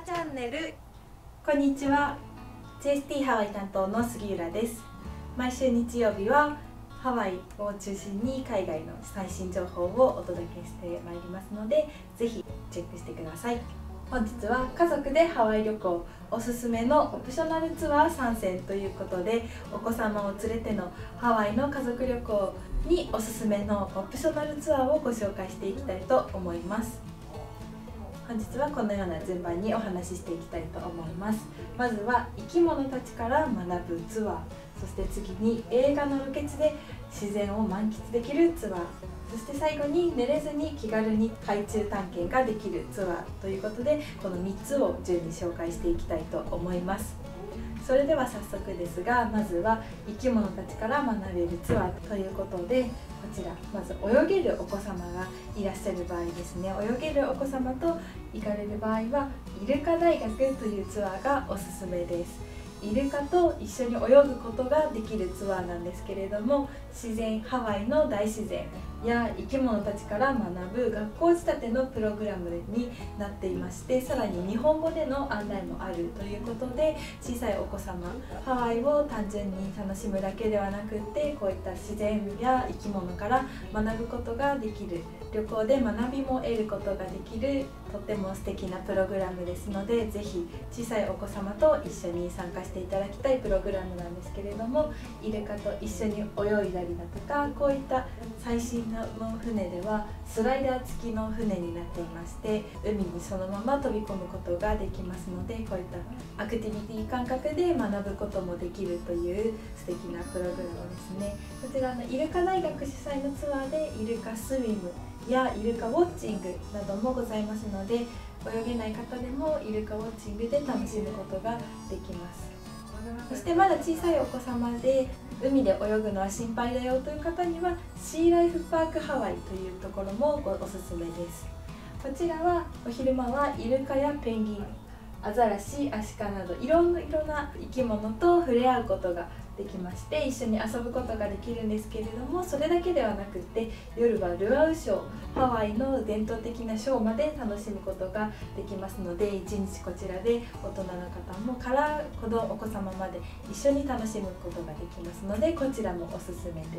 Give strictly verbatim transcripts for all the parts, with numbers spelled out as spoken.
チャンネル。こんにちは。 ジェイエスティー ハワイ担当の杉浦です。毎週日曜日はハワイを中心に海外の最新情報をお届けしてまいりますので、ぜひチェックしてください。本日は家族でハワイ旅行おすすめのオプショナルツアーさんせんということで、お子様を連れてのハワイの家族旅行におすすめのオプショナルツアーをご紹介していきたいと思います。本日はこのような順番にお話ししていきたいと思います。まずは生き物たちから学ぶツアー、そして次に映画のロケ地で自然を満喫できるツアー、そして最後に寝れずに気軽に海中探検ができるツアーということで、このみっつを順に紹介していきたいと思います。それでは早速ですが、まずは生き物たちから学べるツアーということで、こちらまず泳げるお子様がいらっしゃる場合ですね、泳げるお子様と行かれる場合はイルカ大学というツアーがおすすめです。イルカと一緒に泳ぐことができるツアーなんですけれども、自然ハワイの大自然や生き物たちから学ぶ学校仕立てのプログラムになっていまして、さらに日本語での案内もあるということで、小さいお子様ハワイを単純に楽しむだけではなくって、こういった自然や生き物から学ぶことができる、旅行で学びも得ることができるとっても素敵なプログラムですので、ぜひ小さいお子様と一緒に参加していただきたいプログラムなんですけれども、イルカと一緒に泳いだりだとか、こういった最新の船ではスライダー付きの船になっていまして、海にそのまま飛び込むことができますので、こういったアクティビティ感覚で学ぶこともできるという素敵なプログラムですね。こちらのイルカ大学主催のツアーでイルカスイムやイルカウォッチングなどもございますので、泳げない方でもイルカウォッチングで楽しむことができます。そしてまだ小さいお子様で海で泳ぐのは心配だよという方にはシーライフパークハワイというところもおすすめです。こちらはお昼間はイルカやペンギン、アザラシ、アシカなどいろんな生き物と触れ合うことができまして、一緒に遊ぶことができるんですけれども、それだけではなくて夜はルアウショー、ハワイの伝統的なショーまで楽しむことができますので、いちにちこちらで大人の方もから子供お子様まで一緒に楽しむことができますので、こちらもおすすめです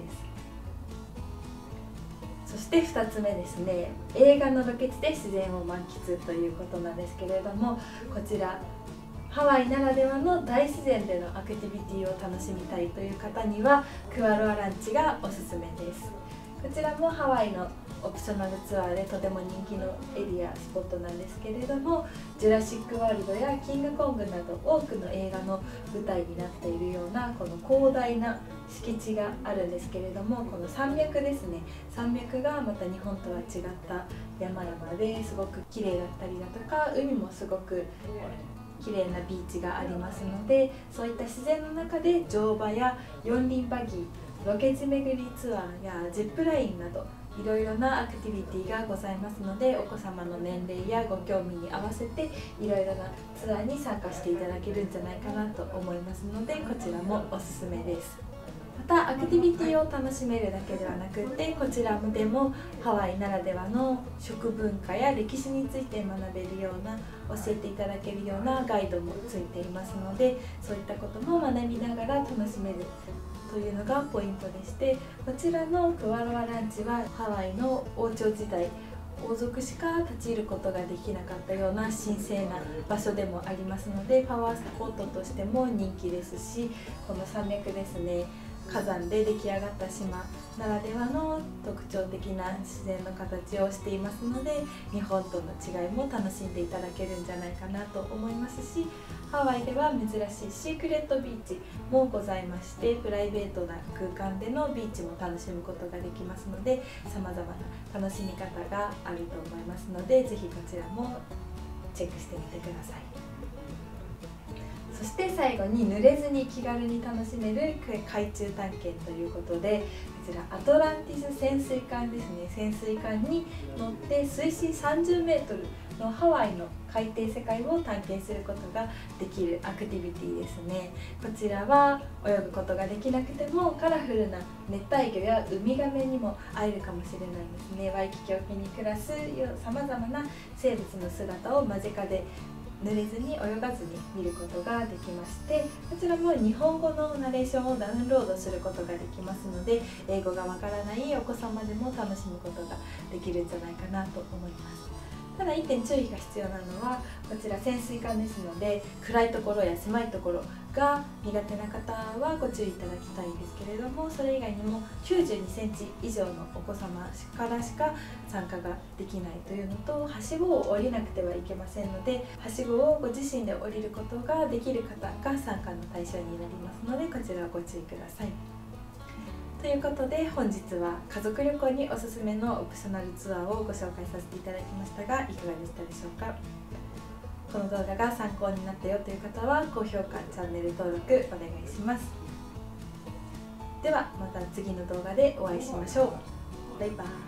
。そしてふたつめですね、映画のロケ地で自然を満喫ということなんですけれども、こちらハワイならではの大自然でのアクティビティを楽しみたいという方にはクアロアランチがおすすめです。こちらもハワイのオプショナルツアーでとても人気のエリアスポットなんですけれども、ジュラシック・ワールドやキングコングなど多くの映画の舞台になっているようなこの広大な敷地があるんですけれども、この山脈ですね、山脈がまた日本とは違った山々ですごく綺麗だったりだとか、海もすごく綺麗なビーチがありますので、そういった自然の中で乗馬や四輪バギー、ロケ地巡りツアーやジップラインなどいろいろなアクティビティがございますので、お子様の年齢やご興味に合わせていろいろなツアーに参加していただけるんじゃないかなと思いますので、こちらもおすすめです。またアクティビティを楽しめるだけではなくて、こちらでもハワイならではの食文化や歴史について学べるような、教えていただけるようなガイドもついていますので、そういったことも学びながら楽しめるというのがポイントでして、こちらのクワロアランチはハワイの王朝時代王族しか立ち入ることができなかったような神聖な場所でもありますので、パワースポットとしても人気ですし、この山脈ですね、火山で出来上がった島ならではの特徴的な自然の形をしていますので、日本との違いも楽しんでいただけるんじゃないかなと思いますし、ハワイでは珍しいシークレットビーチもございまして、プライベートな空間でのビーチも楽しむことができますので、さまざまな楽しみ方があると思いますので、ぜひこちらもチェックしてみてください。そして最後に濡れずに気軽に楽しめる海中探検ということで、こちらアトランティス潜水艦ですね、潜水艦に乗って水深さんじゅうメートルのハワイの海底世界を探検することができるアクティビティですね。こちらは泳ぐことができなくてもカラフルな熱帯魚やウミガメにも会えるかもしれないですね。ワイキキ沖に暮らすさまざまな生物の姿を間近で濡れずに泳がずに見ることができまして、こちらも日本語のナレーションをダウンロードすることができますので、英語がわからないお子様でも楽しむことができるんじゃないかなと思います。ただいってん注意が必要なのは、こちら潜水艦ですので、暗いところや狭いところが苦手な方はご注意いただきたいんですけれども、それ以外にもきゅうじゅうにセンチ以上のお子様からしか参加ができないというのと、はしごを降りなくてはいけませんので、はしごをご自身で降りることができる方が参加の対象になりますので、こちらをご注意ください。ということで、本日は家族旅行におすすめのオプショナルツアーをご紹介させていただきましたが、いかがでしたでしょうか。この動画が参考になったよという方は高評価、チャンネル登録お願いします。ではまた次の動画でお会いしましょう。バイバイ。